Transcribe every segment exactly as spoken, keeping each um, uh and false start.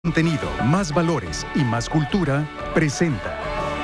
Contenido, más valores y más cultura presenta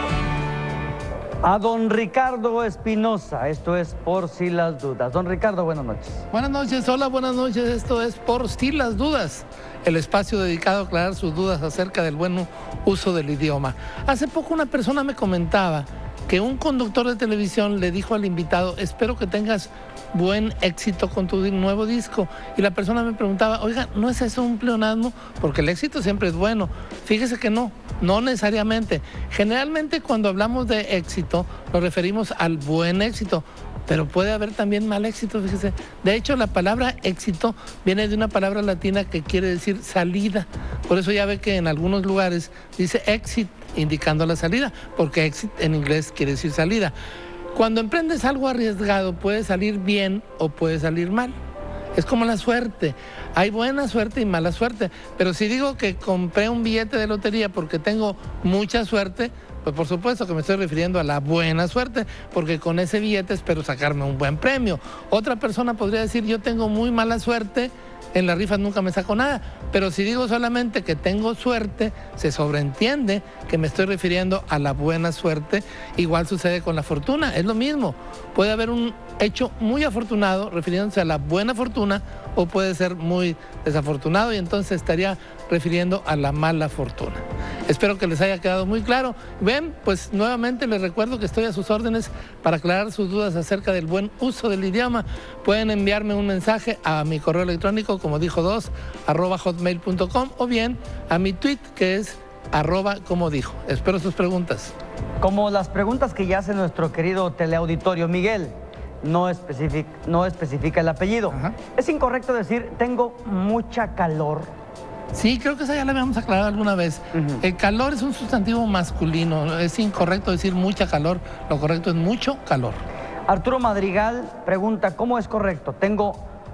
a don Ricardo Espinosa, esto es Por Si Las Dudas. Don Ricardo, buenas noches. Buenas noches, hola, buenas noches, esto es Por Si Las Dudas, el espacio dedicado a aclarar sus dudas acerca del buen uso del idioma. Hace poco una persona me comentaba que un conductor de televisión le dijo al invitado: espero que tengas buen éxito con tu nuevo disco. Y la persona me preguntaba: oiga, ¿no es eso un pleonasmo? Porque el éxito siempre es bueno. Fíjese que no, no necesariamente. Generalmente cuando hablamos de éxito nos referimos al buen éxito, pero puede haber también mal éxito, fíjese. De hecho, la palabra éxito viene de una palabra latina que quiere decir salida. Por eso ya ve que en algunos lugares dice exit, indicando la salida, porque exit en inglés quiere decir salida. Cuando emprendes algo arriesgado puede salir bien o puede salir mal. Es como la suerte. Hay buena suerte y mala suerte. Pero si digo que compré un billete de lotería porque tengo mucha suerte, pues por supuesto que me estoy refiriendo a la buena suerte, porque con ese billete espero sacarme un buen premio. Otra persona podría decir: yo tengo muy mala suerte, en las rifas nunca me saco nada. Pero si digo solamente que tengo suerte, se sobreentiende que me estoy refiriendo a la buena suerte. Igual sucede con la fortuna, es lo mismo. Puede haber un hecho muy afortunado refiriéndose a la buena fortuna, o puede ser muy desafortunado y entonces estaría refiriendo a la mala fortuna. Espero que les haya quedado muy claro. Ven, pues nuevamente les recuerdo que estoy a sus órdenes para aclarar sus dudas acerca del buen uso del idioma. Pueden enviarme un mensaje a mi correo electrónico, como dijo dos, arroba hotmail punto com, o bien a mi tweet, que es arroba como dijo. Espero sus preguntas. Como las preguntas que ya hace nuestro querido teleauditorio, Miguel no especifica, no especifica el apellido. Ajá. ¿Es incorrecto decir tengo mucha calor? Sí, creo que esa ya la habíamos aclarado alguna vez. Uh-huh. El calor es un sustantivo masculino. Es incorrecto decir mucha calor. Lo correcto es mucho calor. Arturo Madrigal pregunta: ¿cómo es correcto? ¿Tengo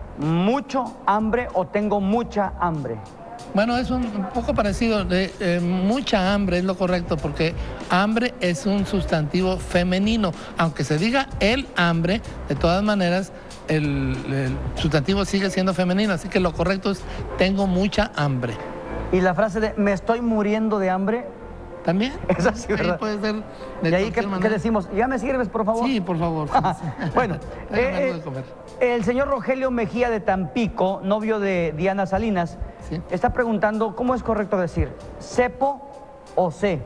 mucho hambre o tengo mucha hambre? Bueno, es un, un poco parecido. De, eh, mucha hambre es lo correcto, porque hambre es un sustantivo femenino. Aunque se diga el hambre, de todas maneras el, el sustantivo sigue siendo femenino. Así que lo correcto es tengo mucha hambre. ¿Y la frase de me estoy muriendo de hambre? También. Es así, ¿verdad? Ahí puede ser de ¿Y ahí qué, qué decimos? ¿Ya me sirves, por favor? Sí, por favor. Bueno, eh, el señor Rogelio Mejía de Tampico, novio de Diana Salinas, ¿sí?, está preguntando: ¿cómo es correcto decir cepo o ce?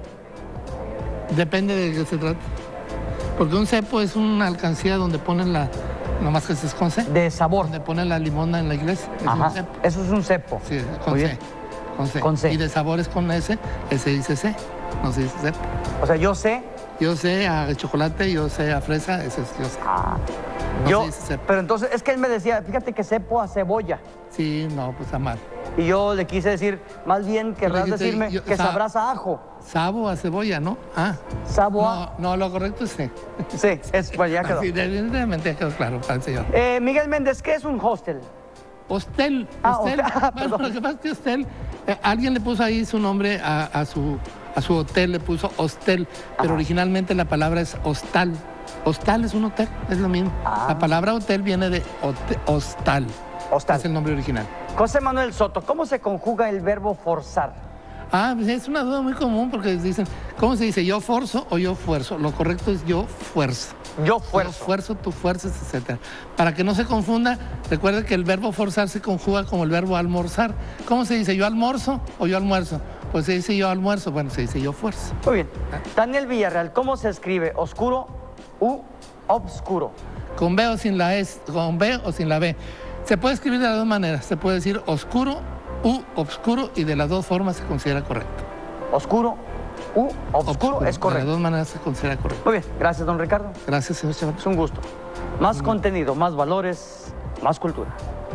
Depende de qué se trata. Porque un cepo es una alcancía donde ponen la... nomás que es con ce. De sabor. Donde ponen la limona en la iglesia. Es Ajá. Un cepo. Eso es un cepo. Sí, con Muy ce. bien. Con C. Con C. Y de sabores con S, ese dice C, no se dice cepo. O sea, yo sé. Yo sé a chocolate, yo sé a fresa, ese es yo sé. Ah, no yo, se dice cepo. Pero entonces es que él me decía: fíjate que cepo a cebolla. Sí, no, pues a mal. Y yo le quise decir: más bien querrás dijiste, decirme yo, que sabrás a ajo. Sabo a cebolla, ¿no? Ah. Sabo a... No, no, lo correcto es C. Sí, es, pues ya quedó. Sí, evidentemente ya quedó claro para el señor. Eh, Miguel Méndez, ¿qué es un hostel? Hostel, ah, hostel. Ah, bueno, lo que pasa es que hostel, eh, alguien le puso ahí su nombre a, a, su, a su hotel, le puso hostel, pero ajá, originalmente la palabra es hostal. Hostal es un hotel, es lo mismo. Ah. La palabra hotel viene de hotel, hostal. Hostal. Es el nombre original. José Manuel Soto, ¿cómo se conjuga el verbo forzar? Ah, pues es una duda muy común, porque dicen, ¿cómo se dice? ¿Yo forzo o yo fuerzo? Lo correcto es yo fuerzo. Yo fuerzo. Yo fuerzo, tú fuerzas, etcétera. Para que no se confunda, recuerde que el verbo forzar se conjuga como el verbo almorzar. ¿Cómo se dice? ¿Yo almorzo o yo almuerzo? Pues se dice yo almuerzo, bueno, se dice yo fuerzo. Muy bien. Daniel Villarreal, ¿cómo se escribe oscuro u obscuro? Con B o sin la E, con B o sin la B. Se puede escribir de las dos maneras. Se puede decir oscuro u obscuro, y de las dos formas se considera correcto. Oscuro u obscuro, obscuro es correcto. De las dos maneras se considera correcto. Muy bien, gracias, don Ricardo. Gracias, señor Chaval. Es un gusto. Más contenido, más valores, más cultura.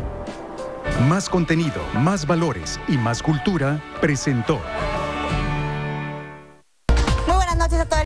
Más contenido, más valores y más cultura presentó. Muy buenas noches a todos.